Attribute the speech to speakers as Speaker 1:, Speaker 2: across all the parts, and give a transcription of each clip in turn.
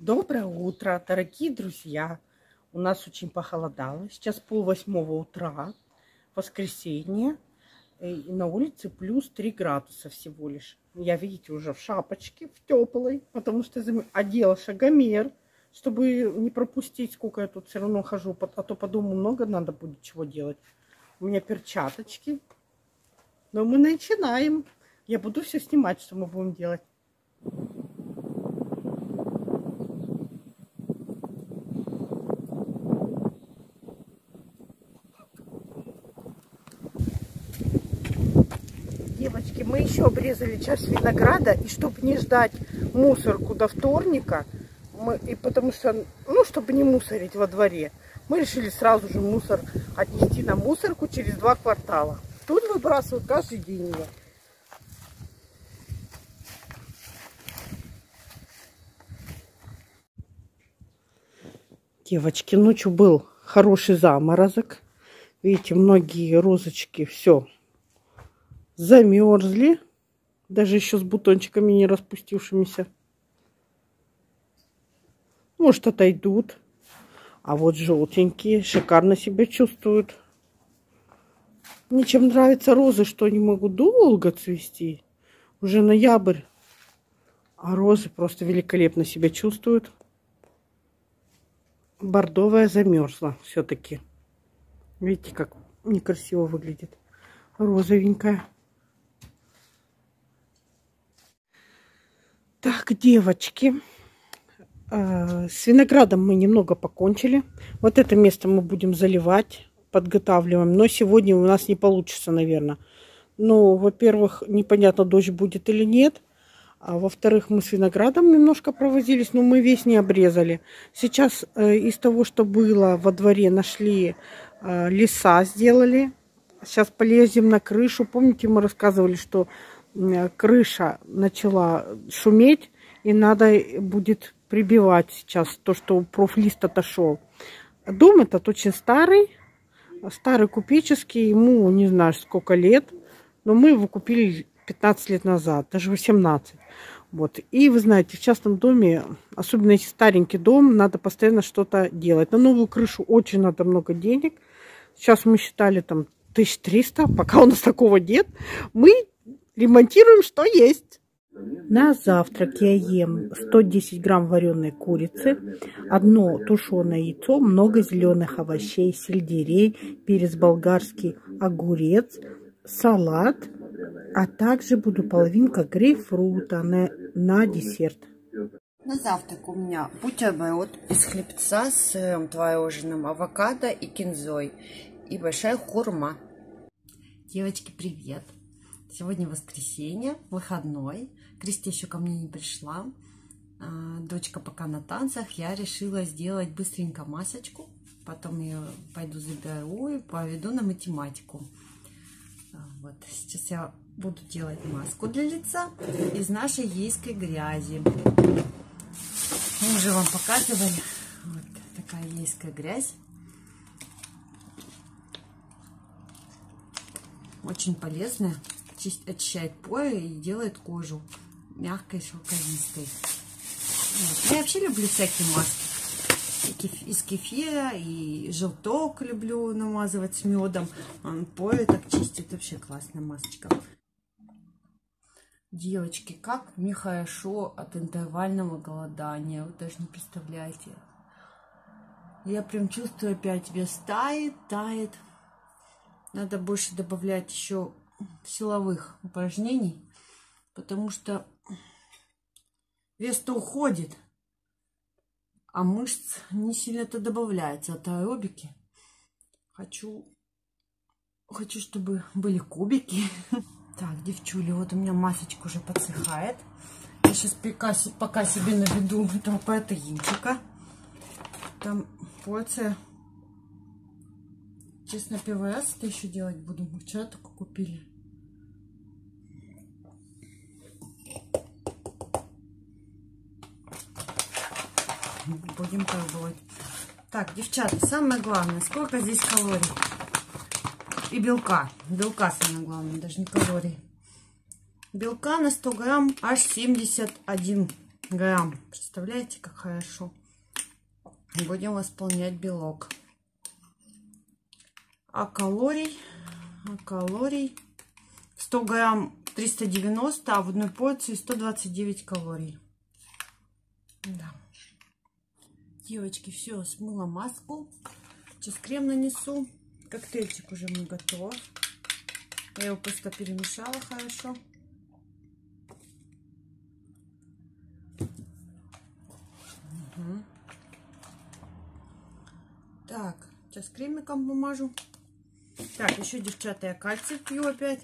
Speaker 1: Доброе утро, дорогие друзья! У нас очень похолодало. Сейчас 7:30 утра, воскресенье. И на улице плюс 3 градуса всего лишь. Я, видите, уже в шапочке, в теплой, потому что одела шагомер, чтобы не пропустить, сколько я тут все равно хожу. А то по дому много надо будет чего делать. У меня перчаточки. Но мы начинаем. Я буду все снимать, что мы будем делать. Девочки, мы еще обрезали часть винограда, и чтобы не ждать мусорку до вторника, потому что, чтобы не мусорить во дворе, мы решили сразу же мусор отнести на мусорку через 2 квартала. Тут выбрасывают каждый день его. Девочки, ночью был хороший заморозок. Видите, многие розочки все замерзли, даже еще с бутончиками не распустившимися. Может, отойдут. А вот желтенькие шикарно себя чувствуют. Мне чем нравятся розы, что они могут долго цвести. Уже ноябрь, а розы просто великолепно себя чувствуют. Бордовая замерзла все-таки. Видите, как некрасиво выглядит. Розовенькая. Так, девочки, с виноградом мы немного покончили. Вот это место мы будем заливать, подготавливаем. Но сегодня у нас не получится, наверное. Ну, во-первых, непонятно, дождь будет или нет. А во-вторых, мы с виноградом немножко провозились, но мы весь не обрезали. Сейчас из того, что было во дворе, нашли леса, сделали. Сейчас полезем на крышу. Помните, мы рассказывали, что крыша начала шуметь, и надо будет прибивать сейчас то, что профлист отошел. Дом этот очень старый купеческий, ему не знаю сколько лет, но мы его купили 15 лет назад, даже 18. Вот. И вы знаете, в частном доме, особенно если старенький дом, надо постоянно что-то делать. На новую крышу очень надо много денег. Сейчас мы считали там 1300, пока у нас такого нет. Мы ремонтируем, что есть. На завтрак я ем 110 грамм вареной курицы, 1 тушеное яйцо, много зеленых овощей, сельдерей, перец болгарский, огурец, салат, а также буду половинка грейпфрута на десерт. На завтрак у меня бутерброд из хлебца с сыром творожным, авокадо и кинзой и большая хурма. Девочки, привет! Сегодня воскресенье, выходной. Кристи еще ко мне не пришла. Дочка пока на танцах. Я решила сделать быстренько масочку. Потом ее пойду заберу и поведу на математику. Вот. Сейчас я буду делать маску для лица из нашей ейской грязи. Мы уже вам показывали. Вот такая ейская грязь. Очень полезная. Очищает поры и делает кожу мягкой, шелковистой. Вот. Я вообще люблю всякие маски. Из кефира, и желток люблю намазывать с медом. Он поры так чистит. Вообще классная масочка. Девочки, как мне хорошо от интервального голодания. Вы даже не представляете. Я прям чувствую, опять вес тает. Надо больше добавлять еще силовых упражнений, потому что вес-то уходит, а мышц не сильно-то добавляется от аэробики. Хочу, чтобы были кубики. Так, девчули, вот у меня масочка уже подсыхает. Я сейчас пока себе наведу этого протеинчика. Там порция. Честно, первый раз это еще делать буду. Мы вчера только купили. Будем пробовать. Так, девчата, самое главное, сколько здесь калорий? И белка. Белка самое главное, даже не калорий. Белка на 100 грамм аж 71 грамм. Представляете, как хорошо. Будем восполнять белок. А калорий 100 грамм 390, а в одной порции 129 калорий. Да. Девочки, все, смыла маску. Сейчас крем нанесу. Коктейльчик уже мне готов. Я его просто перемешала хорошо. Угу. Так, сейчас кремиком помажу. Так, еще, девчата, я кальций пью опять.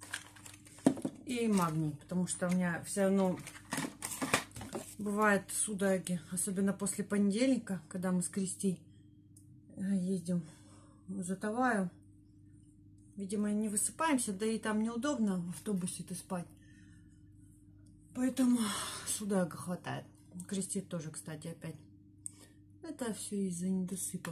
Speaker 1: И магний, потому что у меня все равно бывают судороги, особенно после понедельника, когда мы с Кристей ездим за товаром. Видимо, не высыпаемся, да и там неудобно в автобусе-то спать. Поэтому судорога хватает. Кристи тоже, кстати, опять. Это все из-за недосыпов.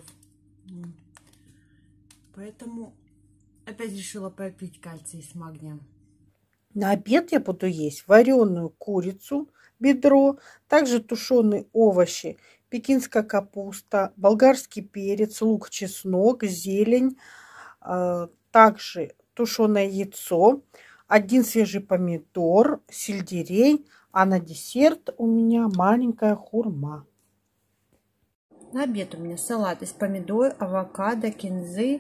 Speaker 1: Поэтому опять решила попить кальций с магнием. На обед я буду есть вареную курицу, бедро, также тушеные овощи, пекинская капуста, болгарский перец, лук, чеснок, зелень, также тушеное яйцо, один свежий помидор, сельдерей, а на десерт у меня маленькая хурма. На обед у меня салат из помидор, авокадо, кинзы,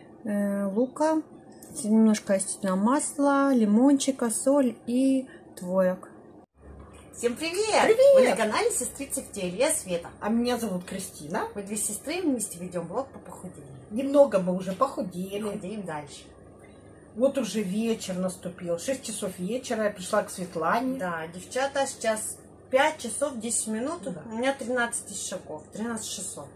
Speaker 1: лука, немножко растительного масла, лимончика, соль и творог.
Speaker 2: Всем привет!
Speaker 1: Привет!
Speaker 2: Вы на канале Сестрицы в теле. Я Света.
Speaker 1: А меня зовут Кристина.
Speaker 2: Мы две сестры, вместе ведем блог по похудению.
Speaker 1: Немного мы уже похудели.
Speaker 2: Худеем дальше.
Speaker 1: Вот уже вечер наступил. 6 часов вечера. Я пришла к Светлане.
Speaker 2: Да, девчата, сейчас 5 часов 10 минут.
Speaker 1: Да.
Speaker 2: У меня 13 тысяч шагов. 13 600.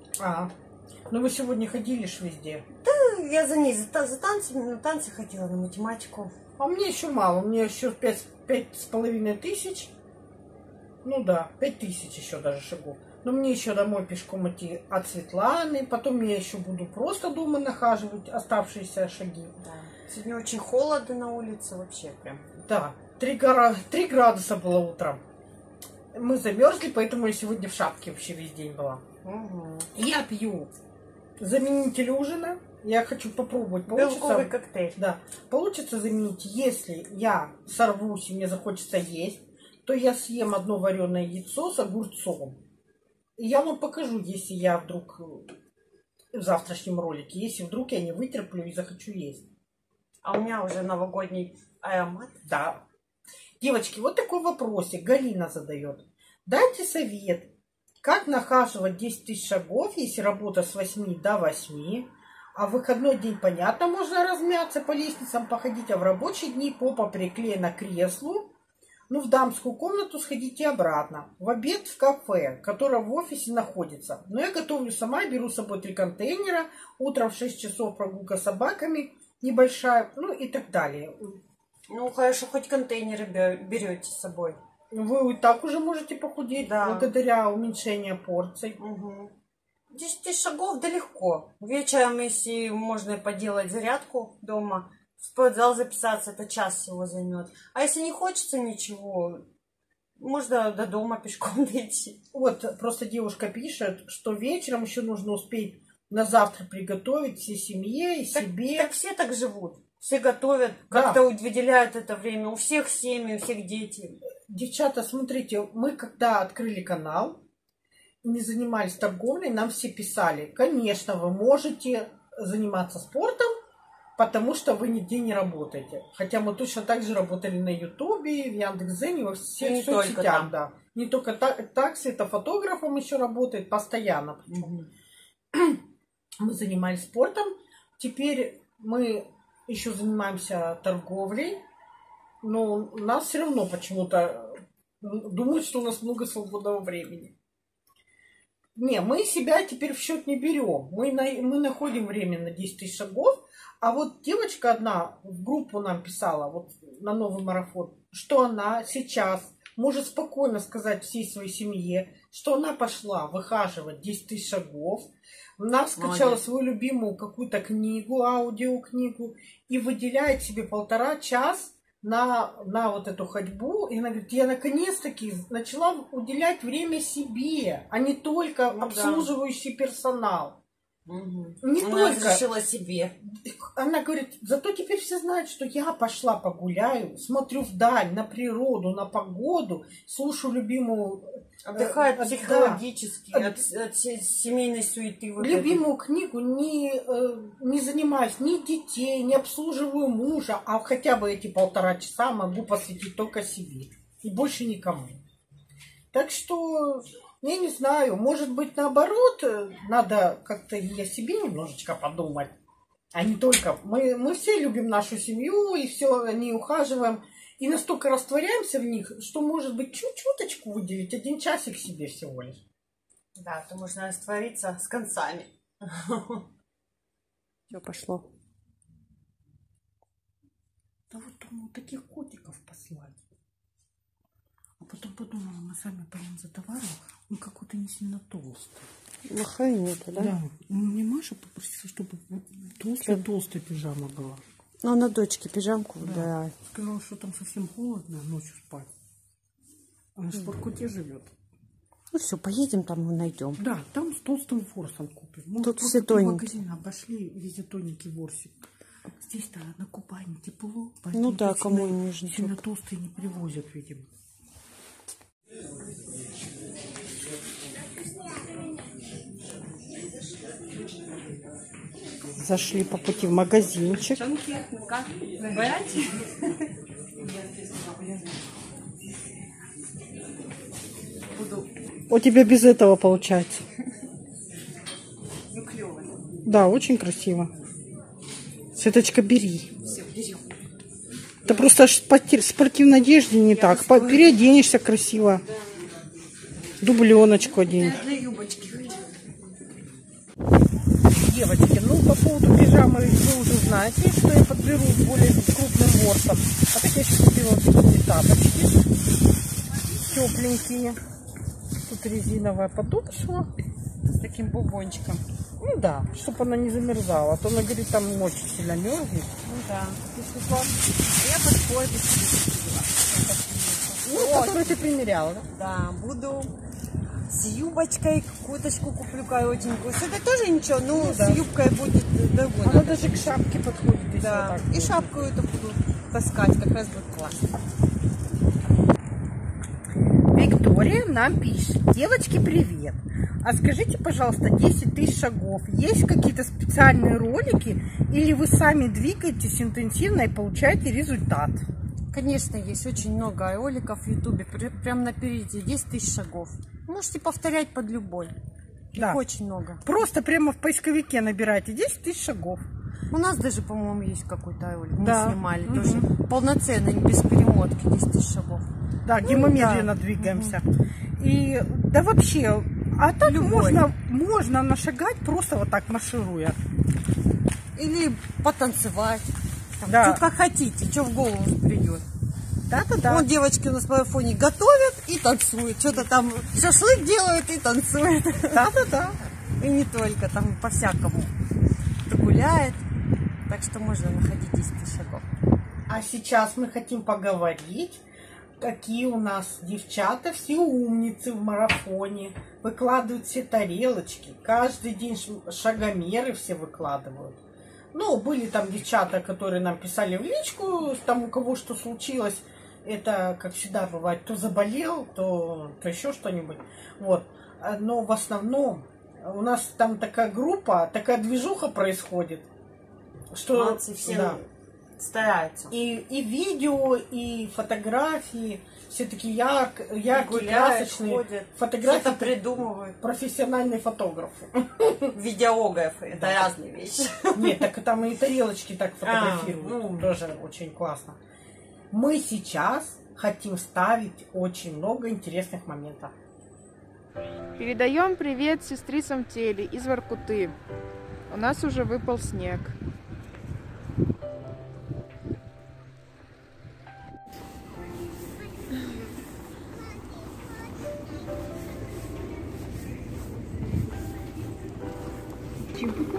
Speaker 1: Ну вы сегодня ходили ж везде.
Speaker 2: Да, я за ней, за танцами, на танцы ходила, на математику.
Speaker 1: А мне еще мало. Мне еще 5,5 тысяч. Ну да, 5 тысяч еще даже шагов. Но мне еще домой пешком идти от Светланы. Потом я еще буду просто дома нахаживать оставшиеся шаги.
Speaker 2: Да. Сегодня очень холодно на улице вообще прям.
Speaker 1: Да, 3 градуса было утром. Мы замерзли, поэтому я сегодня в шапке вообще весь день была.
Speaker 2: Угу.
Speaker 1: Я пью заменитель ужина. Я хочу попробовать.
Speaker 2: Белковый коктейль.
Speaker 1: Да, получится заменить. Если я сорвусь и мне захочется есть, то я съем одно вареное яйцо с огурцом. И я вам покажу, если я вдруг в завтрашнем ролике, если вдруг я не вытерплю и захочу есть.
Speaker 2: А у меня уже новогодний аромат.
Speaker 1: Да. Девочки, вот такой вопросик Галина задает. Дайте совет, как нахаживать 10 тысяч шагов, если работа с 8 до 8, а в выходной день, понятно, можно размяться по лестницам, походить, а в рабочие дни попа приклеена к креслу, ну, в дамскую комнату сходите обратно. В обед в кафе, которое в офисе находится. Но я готовлю сама, беру с собой 3 контейнера, утром в 6 часов прогулка с собаками, небольшая, ну и так далее.
Speaker 2: Ну, хорошо, хоть контейнеры берете с собой.
Speaker 1: Вы и так уже можете похудеть,
Speaker 2: да,
Speaker 1: благодаря уменьшению порций.
Speaker 2: Угу. 10 шагов да легко. Вечером, если можно поделать зарядку дома, в спортзал записаться, это час всего займет. А если не хочется ничего, можно до дома пешком дойти.
Speaker 1: Вот, просто девушка пишет, что вечером еще нужно успеть на завтра приготовить всей семье и себе.
Speaker 2: Так все так живут. Все готовят,
Speaker 1: да,
Speaker 2: как-то выделяют это время. У всех семьи, у всех дети.
Speaker 1: Девчата, смотрите, мы когда открыли канал, не занимались торговлей, нам все писали, конечно, вы можете заниматься спортом, потому что вы нигде не работаете. Хотя мы точно так же работали на Ютубе, в Яндекс.Зене, во всех соцсетях. Да. Не только так, Света фотографом еще работает постоянно.
Speaker 2: Угу.
Speaker 1: Мы занимались спортом, теперь мы еще занимаемся торговлей, но у нас все равно почему-то думают, что у нас много свободного времени. Не, мы себя теперь в счет не берем. Мы находим время на 10 тысяч шагов. А вот девочка одна в группу нам писала, вот на новый марафон, что она сейчас может спокойно сказать всей своей семье, что она пошла выхаживать 10 тысяч шагов. Она скачала свою любимую какую-то книгу, аудиокнигу, и выделяет себе 1,5 часа на вот эту ходьбу. И она говорит, я наконец-таки начала уделять время себе, а не только обслуживающий персонал. Не
Speaker 2: она
Speaker 1: только
Speaker 2: разрешила себе.
Speaker 1: Она говорит, зато теперь все знают, что я пошла погуляю, смотрю вдаль, на природу, на погоду, слушаю любимую...
Speaker 2: Отдыхает психологически от семейной суеты. Вот
Speaker 1: любимую книгу, не занимаюсь ни детей, не обслуживаю мужа, а хотя бы эти 1,5 часа могу посвятить только себе и больше никому. Так что... Я не знаю, может быть, наоборот, надо как-то и о себе немножечко подумать, а не только... Мы все любим нашу семью, и все, о ней ухаживаем, и настолько растворяемся в них, что, может быть, чуть-чуточку выделить, 1 часик себе всего лишь.
Speaker 2: Да, то можно раствориться с концами.
Speaker 1: Все пошло. Да вот думаю, таких котиков послать. А потом подумала, мы сами пойдем за товаром, он какой-то не сильно толстый.
Speaker 2: Махай нету, да?
Speaker 1: Да. Мне Маша попросила, чтобы вот толстая пижама была.
Speaker 2: Ну, на дочке пижамку выбирай.
Speaker 1: Сказала, что там совсем холодно ночью спать. Она же в Воркуте живет.
Speaker 2: Ну все, поедем там и найдем.
Speaker 1: Да, там с толстым ворсом купим. Мы
Speaker 2: тут все тоненькие.
Speaker 1: магазины обошли, везде тоненький ворсик. Здесь-то на Кубани тепло.
Speaker 2: Ну да, кому не нужно.
Speaker 1: Сильно толстые не привозят, видимо. Зашли по пути в магазинчик.
Speaker 2: Как? Выбирайте?
Speaker 1: У тебя без этого получается.
Speaker 2: Ну, клево.
Speaker 1: Да, очень красиво. Светочка, бери.
Speaker 2: Все, берем.
Speaker 1: Это просто в спортивной одежде не так. Переоденешься красиво. Дубленочку одень.
Speaker 2: Для юбочки.
Speaker 1: Девочки, ну по поводу пижамы вы уже знаете, что я подберу более крупным ворсом. А так я сейчас купила такие тапочки. Тепленькие. Тут резиновая подошва.
Speaker 2: С таким бубончиком.
Speaker 1: Ну да, чтобы она не замерзала. А то она говорит, там очень сильно мерзнет.
Speaker 2: Ну да. Я под пояс себе.
Speaker 1: Ну, которую ты примеряла, да?
Speaker 2: Да, буду с юбочкой, курточку куплю коротенькую. С этой тоже ничего, но с юбкой будет другой.
Speaker 1: Она даже к шапке подходит.
Speaker 2: Да,
Speaker 1: вот так
Speaker 2: и шапку эту буду таскать, как раз будет классно.
Speaker 1: Виктория нам пишет. Девочки, привет. А скажите, пожалуйста, 10 тысяч шагов. Есть какие-то специальные ролики? Или вы сами двигаетесь интенсивно и получаете результат?
Speaker 2: Конечно, есть очень много роликов в Ютубе. Прям напереди. 10 тысяч шагов. Можете повторять под любой. Их очень много.
Speaker 1: Просто прямо в поисковике набирайте 10 тысяч шагов.
Speaker 2: У нас даже, по-моему, есть какой-то ролик. Мы
Speaker 1: Да.
Speaker 2: снимали тоже. Полноценный, без перемотки. 10 тысяч шагов.
Speaker 1: Да, где мы медленно двигаемся. И да вообще, а так можно нашагать просто вот так маршируя.
Speaker 2: Или потанцевать.
Speaker 1: Да.
Speaker 2: Что как хотите, что в голову придет.
Speaker 1: Да-да-да.
Speaker 2: Вот девочки у нас по фоне готовят и танцуют. Что-то там шашлык делают и танцуют.
Speaker 1: Да-да-да.
Speaker 2: И не только, там по-всякому. Кто гуляет. Так что можно находить 10 тысяч шагов.
Speaker 1: А сейчас мы хотим поговорить, какие у нас девчата все умницы в марафоне. Выкладывают все тарелочки. Каждый день шагомеры все выкладывают. Ну, были там девчата, которые нам писали в личку, там у кого что случилось. Это, как всегда бывает, то заболел, то еще что-нибудь. Вот. Но в основном у нас там такая группа, такая движуха происходит. Что
Speaker 2: молодцы, все стараются.
Speaker 1: И видео, и фотографии. Все такие яркие,
Speaker 2: гуляют,
Speaker 1: красочные.
Speaker 2: ходят,
Speaker 1: Фотографии
Speaker 2: что-то придумывают.
Speaker 1: Профессиональные фотографы.
Speaker 2: Видеографы. Это разные вещи.
Speaker 1: Нет, так там и тарелочки так фотографируют.
Speaker 2: Ну,
Speaker 1: тоже очень классно. Мы сейчас хотим вставить очень много интересных моментов.
Speaker 3: Передаем привет сестрицам Теле из Воркуты. У нас уже выпал снег.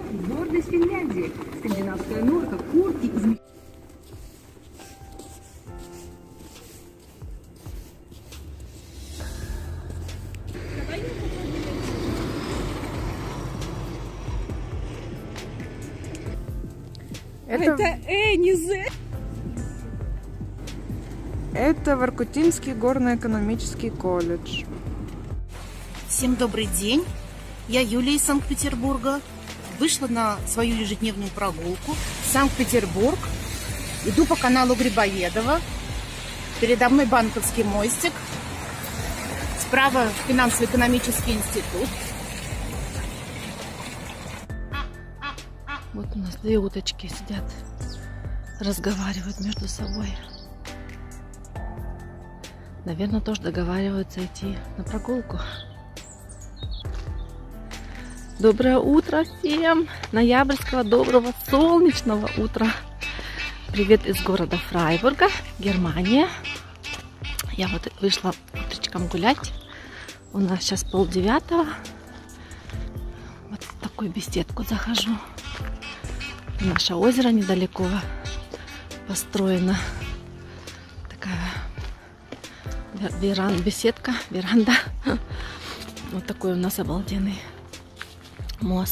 Speaker 4: Гордость Финляндии. Скандинавская норка, куртки из...
Speaker 3: Это
Speaker 1: Энизе.
Speaker 3: Это Воркутинский горно-экономический колледж.
Speaker 4: Всем добрый день. Я Юлия из Санкт-Петербурга. Вышла на свою ежедневную прогулку в Санкт-Петербург. Иду по каналу Грибоедова. Передо мной Банковский мостик. Справа финансово-экономический институт. Вот у нас две уточки сидят, разговаривают между собой. Наверное, тоже договариваются идти на прогулку. Доброе утро всем! Ноябрьского доброго солнечного утра! Привет из города Фрайбурга, Германия. Я вот вышла утречком гулять. У нас сейчас 8:30. Вот в такую беседку захожу. Наше озеро недалеко построено. Такая беседка, веранда. Вот такой у нас обалденный мост.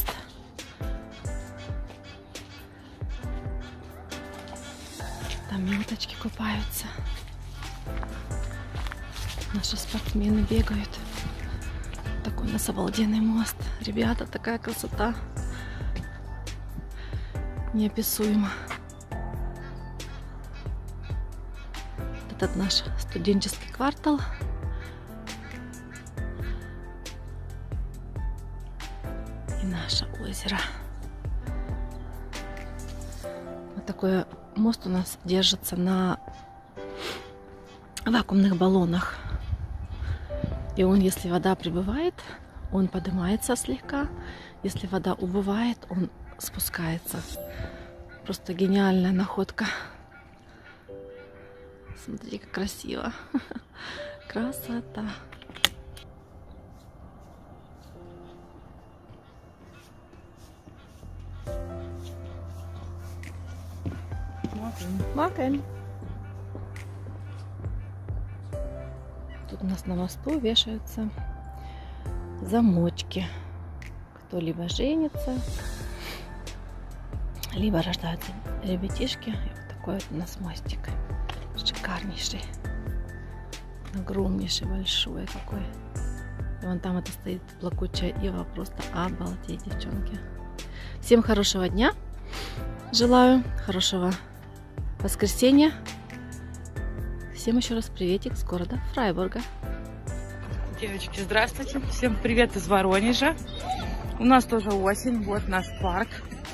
Speaker 4: Там уточки купаются. Наши спортсмены бегают. Такой у нас обалденный мост. Ребята, такая красота. Неописуемо. Этот наш студенческий квартал. И наше озеро. Вот такой мост у нас держится на вакуумных баллонах. И он, если вода прибывает, он поднимается слегка. Если вода убывает, он спускается. Просто гениальная находка. Смотрите, как красиво. Красота. Morgen. Тут у нас на мосту вешаются замочки. Кто либо женится, либо рождаются ребятишки. И вот такой вот у нас мостик. Шикарнейший. Огромнейший, большой какой. И вон там это стоит плакучая ива. Просто обалдеть, девчонки. Всем хорошего дня. Желаю хорошего воскресенья. Всем еще раз приветик с города Фрайбурга.
Speaker 5: Девочки, здравствуйте. Всем привет из Воронежа. У нас тоже осень. Вот наш парк.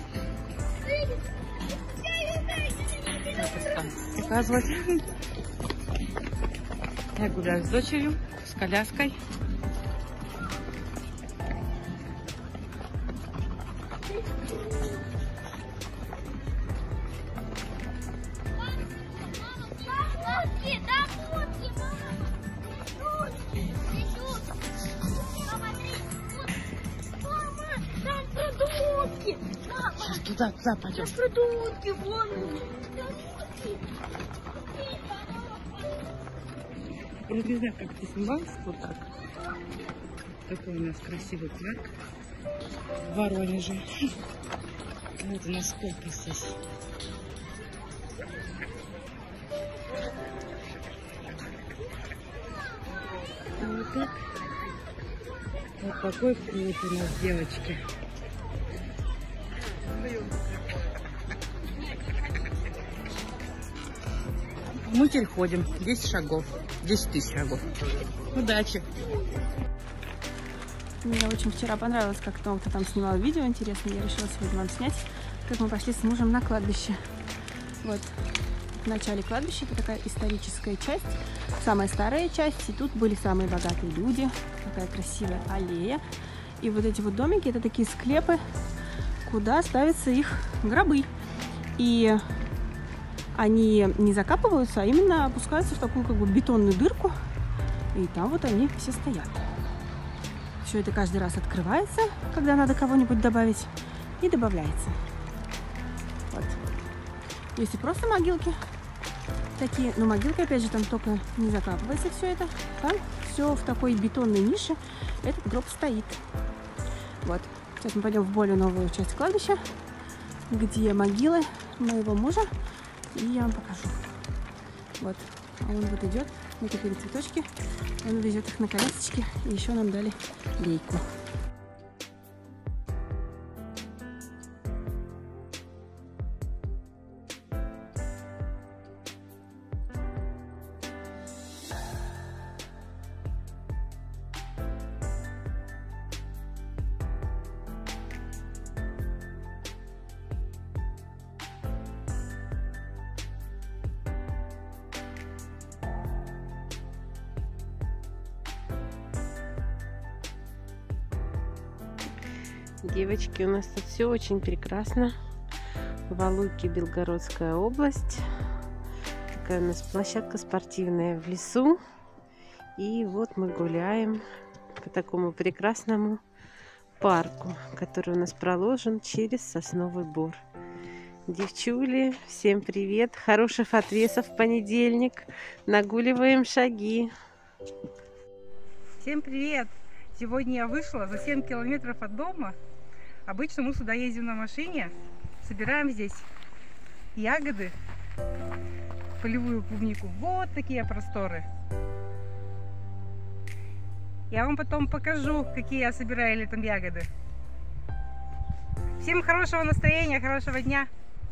Speaker 5: Показывать. Я гуляю с дочерью, с коляской. Туда пойдем.
Speaker 6: Продукты, вон.
Speaker 5: Я не знаю, как ты снималась вот так. Такой у нас красивый парк в Воронеже. Вот у нас сколько здесь. Вот так. Вот такой вкус у нас, девочки. Мы теперь ходим 10 шагов, 10 тысяч шагов. Удачи!
Speaker 6: Мне очень вчера понравилось, как кто-то там снимал видео интересное. Я решила сегодня вам снять, как мы пошли с мужем на кладбище. Вот, в начале кладбища, это такая историческая часть, самая старая часть. И тут были самые богатые люди, такая красивая аллея. И вот эти вот домики, это такие склепы, куда ставятся их гробы. И они не закапываются, а именно опускаются в такую как бы бетонную дырку. И там вот они все стоят. Все это каждый раз открывается, когда надо кого-нибудь добавить, и добавляется. Вот. Есть и просто могилки такие, но могилки, опять же, там только не закапывается все это. Там все в такой бетонной нише. Этот гроб стоит. Вот. Сейчас мы пойдем в более новую часть кладбища, где могилы моего мужа, и я вам покажу. Вот, а он вот идет, мы купили цветочки, он везет их на колясочке, и еще нам дали лейку.
Speaker 7: Девочки, у нас тут все очень прекрасно. Валуйки, Белгородская область. Такая у нас площадка спортивная в лесу. И вот мы гуляем по такому прекрасному парку, который у нас проложен через Сосновый Бор. Девчули, всем привет! Хороших отвесов в понедельник. Нагуливаем шаги.
Speaker 8: Всем привет! Сегодня я вышла за 7 километров от дома. Обычно мы сюда ездим на машине, собираем здесь ягоды, полевую клубнику. Вот такие просторы. Я вам потом покажу, какие я собираю летом ягоды. Всем хорошего настроения, хорошего дня!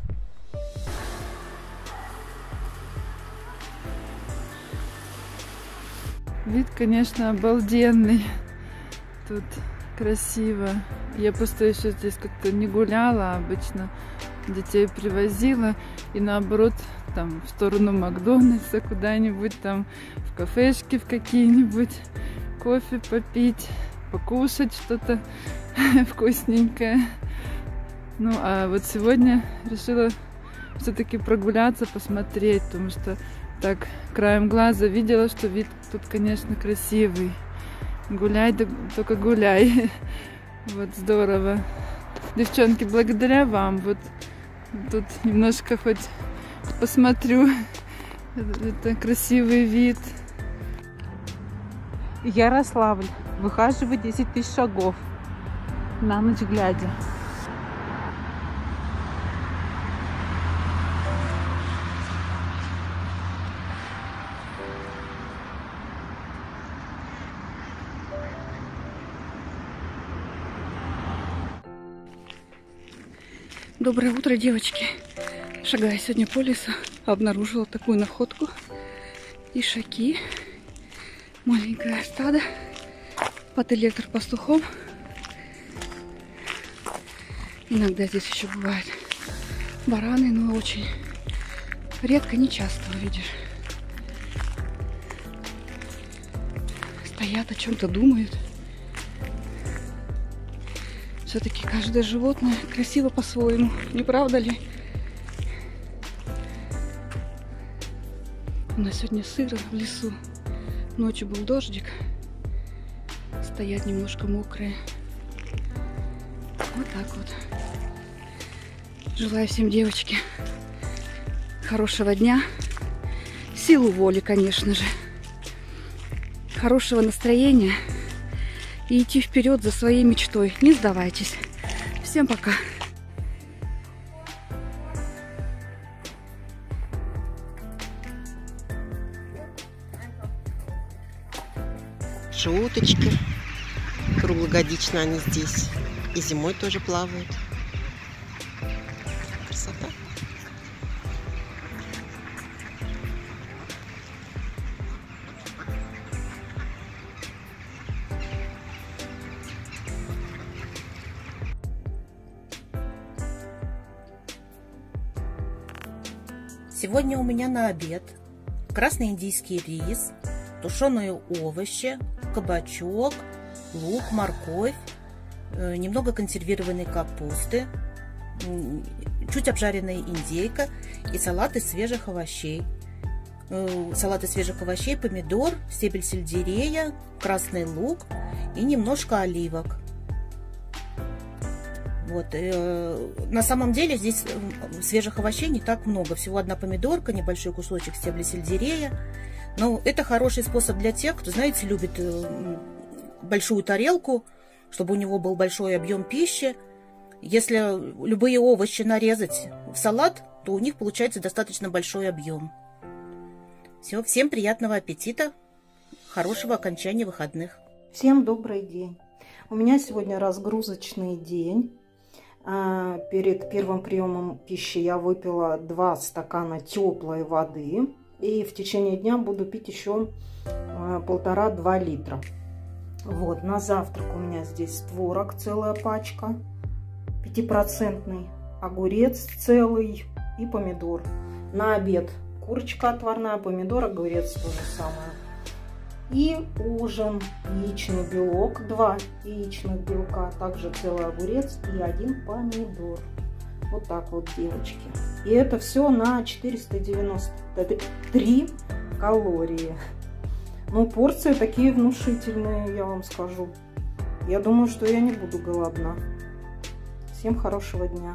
Speaker 3: Вид, конечно, обалденный. Тут красиво. Я просто еще здесь как-то не гуляла, обычно детей привозила. И наоборот, там в сторону Макдональдса куда-нибудь, там в кафешки в какие-нибудь, кофе попить, покушать что-то вкусненькое. Ну, а вот сегодня решила все-таки прогуляться, посмотреть, потому что так краем глаза видела, что вид тут, конечно, красивый. Гуляй, да только гуляй. Вот здорово. Девчонки, благодаря вам. Вот тут немножко хоть посмотрю. Это красивый вид.
Speaker 8: Ярославль. Выхаживаю 10 тысяч шагов. На ночь глядя.
Speaker 9: Доброе утро, девочки. Шагая сегодня по лесу, обнаружила такую находку. Ишаки. Маленькое стадо под электропастухом. Иногда здесь еще бывают бараны, но очень редко, не часто увидишь. Стоят, о чем-то думают. Все-таки каждое животное красиво по-своему, не правда ли? У нас сегодня сыро в лесу. Ночью был дождик. Стоят немножко мокрые. Вот так вот. Желаю всем, девочки, хорошего дня. Силу воли, конечно же. Хорошего настроения. И идти вперед за своей мечтой. Не сдавайтесь. Всем пока.
Speaker 10: Уточки. Круглогодично они здесь. И зимой тоже плавают. Красота.
Speaker 11: Сегодня у меня на обед красный индийский рис, тушеные овощи, кабачок, лук, морковь, немного консервированной капусты, чуть обжаренная индейка и салат из свежих овощей. Салат из свежих овощей, помидор, стебель сельдерея, красный лук и немножко оливок. Вот. На самом деле здесь свежих овощей не так много. Всего одна помидорка, небольшой кусочек стебля сельдерея. Но это хороший способ для тех, кто, знаете, любит большую тарелку, чтобы у него был большой объем пищи. Если любые овощи нарезать в салат, то у них получается достаточно большой объем. Все, всем приятного аппетита, хорошего окончания выходных.
Speaker 12: Всем добрый день. У меня сегодня разгрузочный день. Перед первым приемом пищи я выпила 2 стакана теплой воды. И в течение дня буду пить еще 1,5-2 литра. Вот, на завтрак у меня здесь творог, целая пачка, 5%, огурец целый и помидор. На обед курочка отварная, помидор, огурец, то же самое. И ужин, яичный белок, 2 яичных белка, также целый огурец и 1 помидор. Вот так вот, девочки. И это все на 493 калории. Ну, порции такие внушительные, я вам скажу. Я думаю, что я не буду голодна. Всем хорошего дня.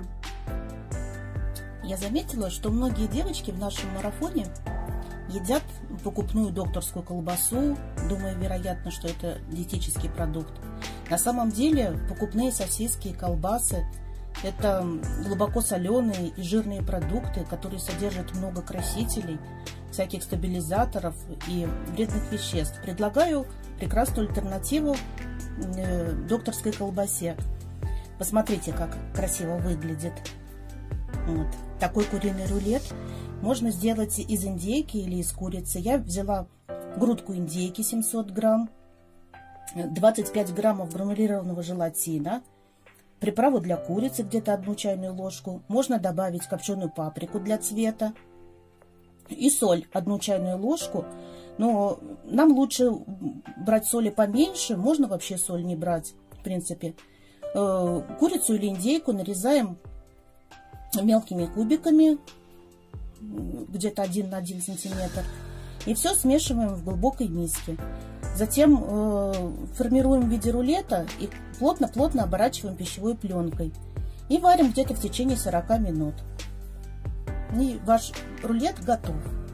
Speaker 11: Я заметила, что многие девочки в нашем марафоне едят покупную докторскую колбасу, думая, вероятно, что это диетический продукт. На самом деле покупные сосиски и колбасы – это глубоко соленые и жирные продукты, которые содержат много красителей, всяких стабилизаторов и вредных веществ. Предлагаю прекрасную альтернативу докторской колбасе. Посмотрите, как красиво выглядит. Вот. Такой куриный рулет можно сделать из индейки или из курицы. Я взяла грудку индейки 700 грамм, 25 граммов гранулированного желатина, приправу для курицы где-то 1 чайную ложку. Можно добавить копченую паприку для цвета и соль 1 чайную ложку. Но нам лучше брать соли поменьше, можно вообще соль не брать, в принципе. Курицу или индейку нарезаем мелкими кубиками, где-то 1 на 1 сантиметр. И все смешиваем в глубокой миске. Затем формируем в виде рулета и плотно-плотно оборачиваем пищевой пленкой. И варим где-то в течение 40 минут. И ваш рулет готов.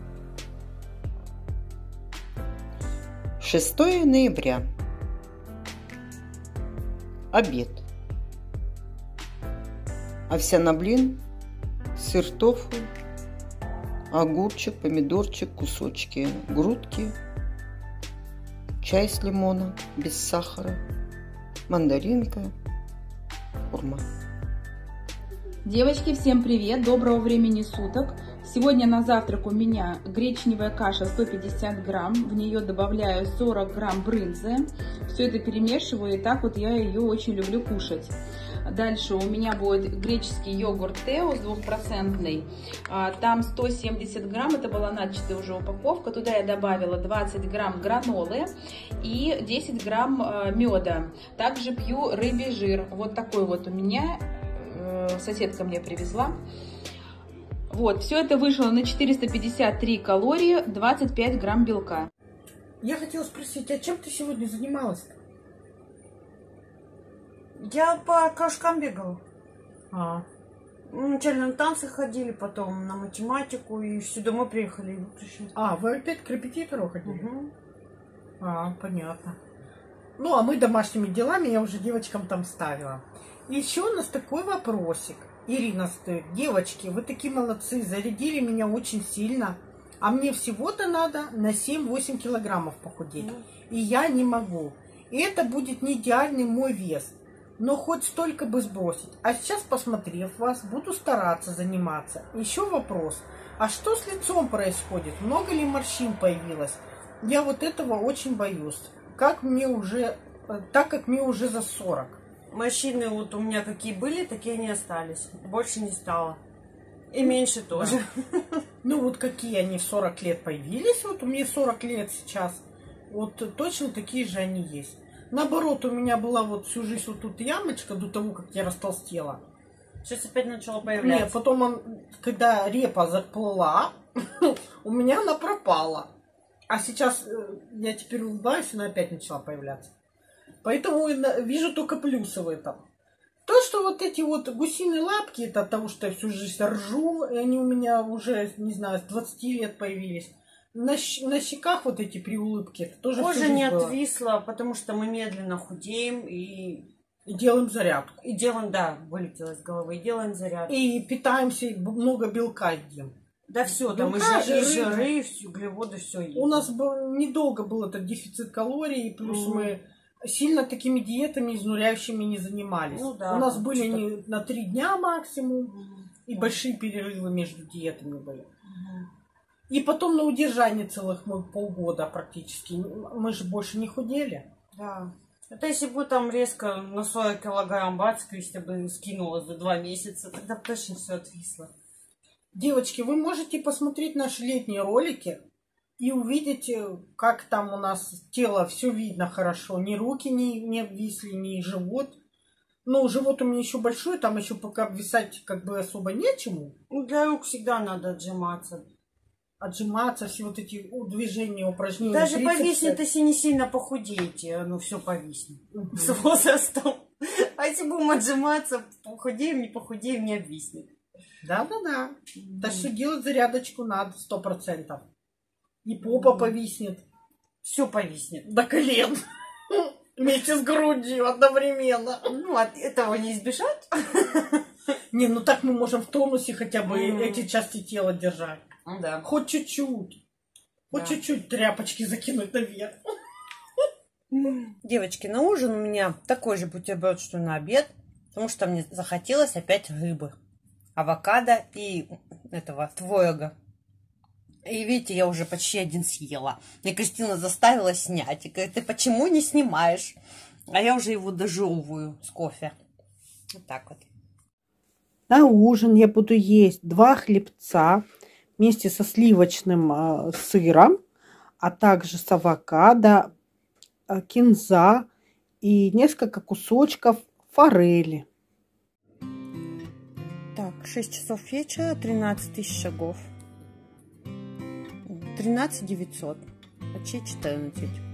Speaker 13: 6 ноября. Обед. Овсяный блин, сыр тофу, огурчик, помидорчик, кусочки грудки, чай с лимоном без сахара, мандаринка, хурма.
Speaker 14: Девочки, всем привет, доброго времени суток. Сегодня на завтрак у меня гречневая каша 150 грамм, в нее добавляю 40 грамм брынзы. Все это перемешиваю, и так вот я ее очень люблю кушать. Дальше у меня будет греческий йогурт Тео с 2%. Там 170 грамм, это была начатая уже упаковка. Туда я добавила 20 грамм гранолы и 10 грамм меда. Также пью рыбий жир. Вот такой вот у меня, соседка мне привезла. Вот, все это вышло на 453 калории, 25 грамм белка.
Speaker 1: Я хотела спросить, а чем ты сегодня занималась-то?
Speaker 2: Я по кружкам бегала. Вначале на танцы ходили, потом на математику, и все, домой приехали и пришли.
Speaker 1: Вы опять к репетитору ходили? Понятно. Ну, а мы домашними делами, я уже девочкам там ставила. И еще у нас такой вопросик. Ирина стоит. Девочки, вы такие молодцы, зарядили меня очень сильно. А мне всего-то надо на 7-8 килограммов похудеть. И я не могу. И это будет не идеальный мой вес. Но хоть столько бы сбросить. А сейчас, посмотрев вас, буду стараться заниматься. Еще вопрос. А что с лицом происходит? Много ли морщин появилось? Я вот этого очень боюсь. Так как мне уже за 40.
Speaker 2: Морщины вот у меня какие были, такие не остались. Больше не стало. И меньше тоже.
Speaker 1: Да. Ну вот какие они в 40 лет появились. Вот у меня 40 лет сейчас. Вот точно такие же они есть. Наоборот, у меня была вот всю жизнь вот тут ямочка до того, как я растолстела.
Speaker 2: Сейчас опять начала появляться.
Speaker 1: Нет, потом, когда репа заплыла, у меня она пропала. А сейчас я теперь улыбаюсь, она опять начала появляться. Поэтому вижу только плюсы в этом. То, что вот эти вот гусиные лапки, это от того, что я всю жизнь ржу, и они у меня уже, не знаю, с 20 лет появились. На щеках вот эти приулыбки, это тоже
Speaker 2: кожа не отвисла, потому что мы медленно худеем, и
Speaker 1: И делаем зарядку.
Speaker 2: И делаем, да, вылетело из головы, и делаем зарядку.
Speaker 1: И питаемся, много белка едим.
Speaker 2: Да все, там
Speaker 1: Белка,
Speaker 2: и жиры, углеводы, все едим.
Speaker 1: У нас недолго был этот дефицит калорий, плюс мы сильно такими диетами изнуряющими не занимались.
Speaker 2: Ну, да,
Speaker 1: у нас были они на 3 дня максимум, и большие перерывы между диетами были. И потом на удержании целых полгода практически. Мы же больше не худели.
Speaker 2: Да. Это если бы там резко на 40 килограмм бац, если бы скинула за 2 месяца, тогда точно все отвисло.
Speaker 1: Девочки, вы можете посмотреть наши летние ролики и увидеть, как там у нас тело, все видно хорошо. Ни руки не обвисли, ни живот. Ну, живот у меня еще большой, там еще пока обвисать как бы особо нечему.
Speaker 2: Ну, для рук всегда надо отжиматься.
Speaker 1: Отжиматься, все вот эти движения, упражнения.
Speaker 2: Даже
Speaker 1: трицепсы.
Speaker 2: повиснет, если не сильно похудеете, оно все повиснет с возрастом. А если будем отжиматься, похудеем, не похудеем, не обвиснет.
Speaker 1: Да. Да что делать зарядочку надо 100%. И попа повиснет.
Speaker 2: Все повиснет.
Speaker 1: До колен. Вместе с грудью одновременно.
Speaker 2: Ну, от этого не избежать.
Speaker 1: Не, ну так мы можем в тонусе хотя бы эти части тела держать.
Speaker 2: Да.
Speaker 1: Хоть чуть-чуть. Хоть чуть-чуть тряпочки закинуть наверх.
Speaker 2: Девочки, на ужин у меня такой же бутерброд, что на обед. Потому что мне захотелось опять рыбы. Авокадо и этого творога. И видите, я уже почти один съела. И Кристина заставила снять. И говорит, ты почему не снимаешь? А я уже его дожевываю с кофе. Вот так вот.
Speaker 1: На ужин я буду есть 2 хлебца вместе со сливочным сыром, а также с авокадо, кинза и несколько кусочков форели.
Speaker 2: Так, 6 часов вечера, 13 тысяч шагов. 13 900, почти 14.